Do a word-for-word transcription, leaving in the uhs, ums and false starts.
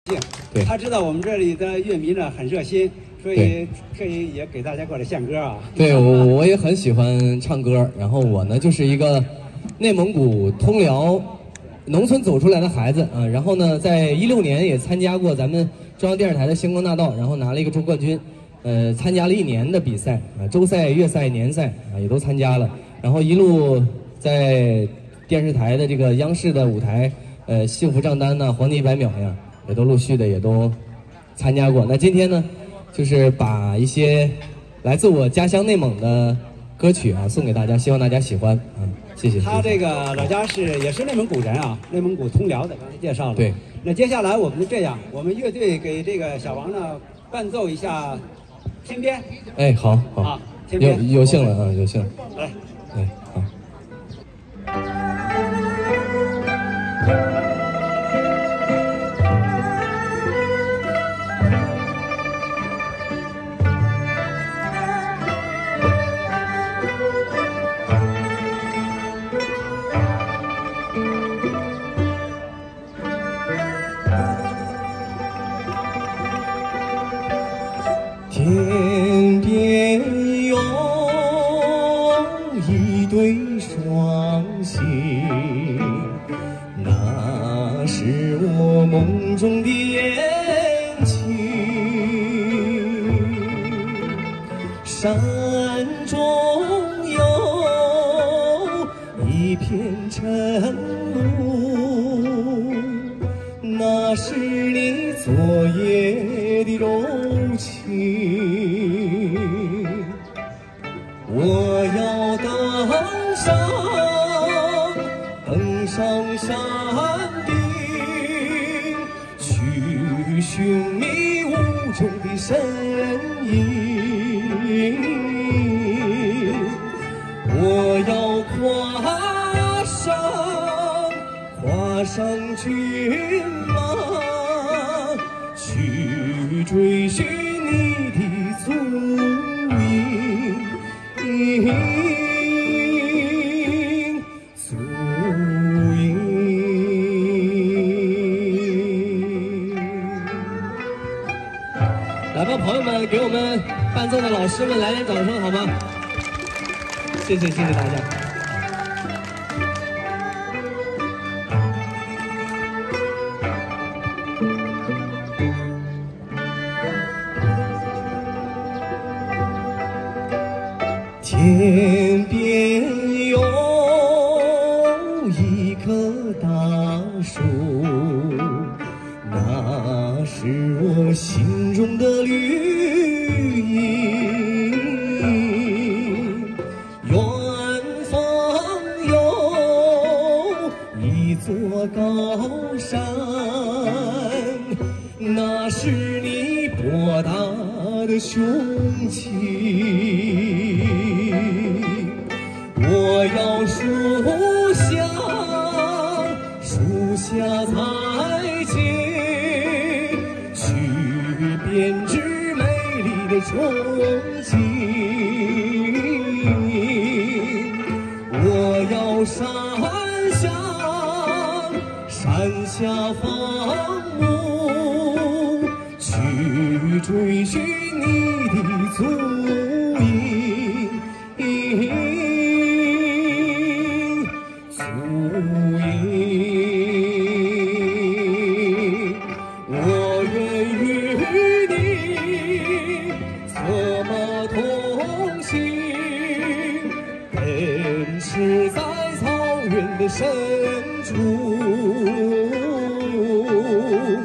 对， 他知道我们这里的乐迷呢很热心，所以可以也给大家过来献歌啊。 对，我我也很喜欢唱歌，然后我呢就是一个内蒙古通辽农村走出来的孩子啊，然后呢，在一六年也参加过咱们中央电视台的星光大道，然后拿了一个中冠军，呃，参加了一年的比赛啊，周赛、月赛、年赛啊也都参加了，然后一路在电视台的这个央视的舞台，呃，幸福账单呐、黄金一百秒呀，也都陆续的也都参加过。那今天呢，就是把一些来自我家乡内蒙的歌曲啊送给大家，希望大家喜欢啊。谢谢。 他这个老家是也是内蒙古人啊，内蒙古通辽的，刚才介绍了。 对。 那接下来我们这样，我们乐队给这个小王呢伴奏一下《天边》。 哎，好好。 啊，天边。 有有幸了啊，有幸。 来。 哎，好。 天边有一对双星，那是我梦中的眼睛。山中有一片晨雾，那是你昨夜的柔情。我要登上登上山顶，去寻觅雾中的身影。我要跨上跨上骏马，去追寻你的足印，足印。 来吧，朋友们，给我们伴奏的老师们来点掌声好吗？谢谢，谢谢大家。 天边有一棵大树，那是我心中的绿荫。远方有一座高山，那是你博大的胸襟。我要树下，树下采撷，去编织美丽的憧憬。我要山下，山下放牧，去追寻你的足印。足印，我愿与你策马同行，奔驰在草原的深处。